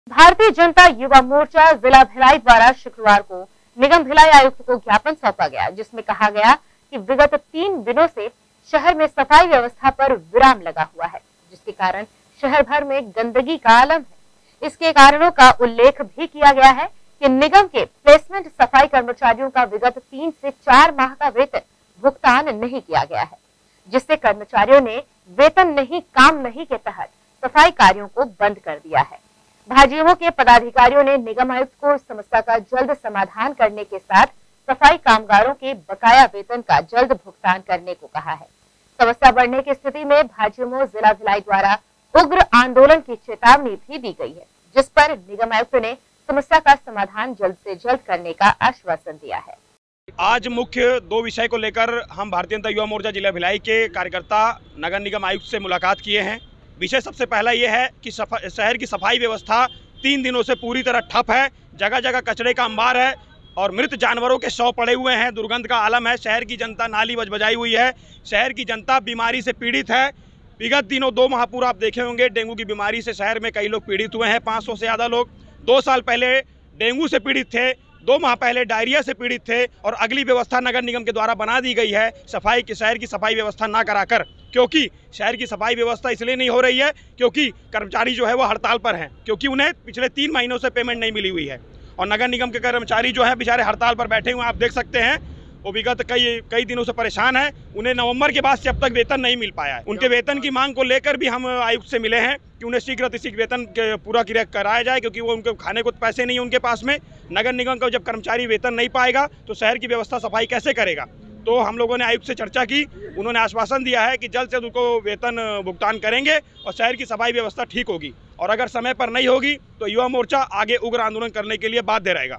भारतीय जनता युवा मोर्चा जिला भिलाई द्वारा शुक्रवार को निगम भिलाई आयुक्त को ज्ञापन सौंपा गया, जिसमें कहा गया कि विगत 3 दिनों से शहर में सफाई व्यवस्था पर विराम लगा हुआ है, जिसके कारण शहर भर में गंदगी का आलम है। इसके कारणों का उल्लेख भी किया गया है कि निगम के प्लेसमेंट सफाई कर्मचारियों का विगत 3 से 4 माह का वेतन भुगतान नहीं किया गया है, जिससे कर्मचारियों ने वेतन नहीं काम नहीं के तहत सफाई कार्यों को बंद कर दिया है। भाजयुमो के पदाधिकारियों ने निगम आयुक्त को इस समस्या का जल्द समाधान करने के साथ सफाई कामगारों के बकाया वेतन का जल्द भुगतान करने को कहा है। समस्या बढ़ने की स्थिति में भाजयुमो जिला भिलाई द्वारा उग्र आंदोलन की चेतावनी भी दी गई है, जिस पर निगम आयुक्त ने समस्या का समाधान जल्द से जल्द करने का आश्वासन दिया है। आज मुख्य 2 विषय को लेकर हम भारतीय जनता युवा मोर्चा जिला भिलाई के कार्यकर्ता नगर निगम आयुक्त से मुलाकात किए हैं। विषय सबसे पहला ये है कि शहर की सफाई व्यवस्था 3 दिनों से पूरी तरह ठप है। जगह जगह कचरे का अंबार है और मृत जानवरों के शव पड़े हुए हैं। दुर्गंध का आलम है। शहर की जनता नाली बजबजाई हुई है। शहर की जनता बीमारी से पीड़ित है। विगत दिनों 2 माह पूर्व आप देखे होंगे, डेंगू की बीमारी से शहर में कई लोग पीड़ित हुए हैं। 500 से ज़्यादा लोग 2 साल पहले डेंगू से पीड़ित थे, 2 माह पहले डायरिया से पीड़ित थे। और अगली व्यवस्था नगर निगम के द्वारा बना दी गई है शहर की सफाई व्यवस्था ना कराकर, क्योंकि शहर की सफाई व्यवस्था इसलिए नहीं हो रही है क्योंकि कर्मचारी जो है वो हड़ताल पर हैं, क्योंकि उन्हें पिछले 3 महीनों से पेमेंट नहीं मिली हुई है। और नगर निगम के कर्मचारी जो है बेचारे हड़ताल पर बैठे हुए, आप देख सकते हैं, वो विगत कई दिनों से परेशान है। उन्हें नवंबर के बाद से अब तक वेतन नहीं मिल पाया है। उनके वेतन की मांग को लेकर भी हम आयुक्त से मिले हैं कि उन्हें शीघ्र वेतन पूरा कराया जाए, क्योंकि वो उनके खाने को पैसे नहीं है उनके पास में। नगर निगम का जब कर्मचारी वेतन नहीं पाएगा तो शहर की व्यवस्था सफाई कैसे करेगा। तो हम लोगों ने आयुक्त से चर्चा की, उन्होंने आश्वासन दिया है कि जल्द से उनको वेतन भुगतान करेंगे और शहर की सफाई व्यवस्था ठीक होगी। और अगर समय पर नहीं होगी तो युवा मोर्चा आगे उग्र आंदोलन करने के लिए बाध्य रहेगा।